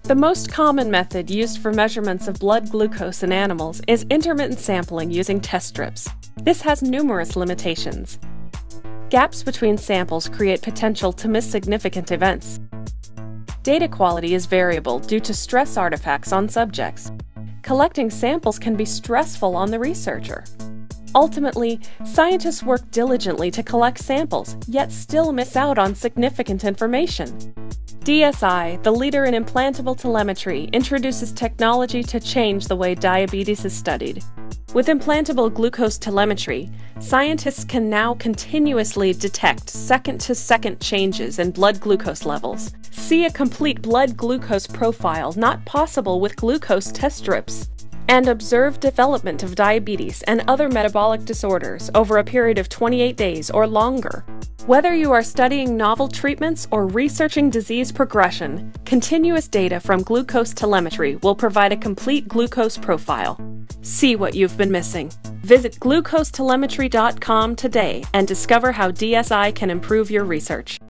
The most common method used for measurements of blood glucose in animals is intermittent sampling using test strips. This has numerous limitations. Gaps between samples create potential to miss significant events. Data quality is variable due to stress artifacts on subjects. Collecting samples can be stressful on the researcher. Ultimately, scientists work diligently to collect samples, yet still miss out on significant information. DSI, the leader in implantable telemetry, introduces technology to change the way diabetes is studied. With implantable glucose telemetry, scientists can now continuously detect second-to-second changes in blood glucose levels. See a complete blood glucose profile not possible with glucose test strips. And observe development of diabetes and other metabolic disorders over a period of 28 days or longer. Whether you are studying novel treatments or researching disease progression, continuous data from glucose telemetry will provide a complete glucose profile. See what you've been missing. Visit glucosetelemetry.com today and discover how DSI can improve your research.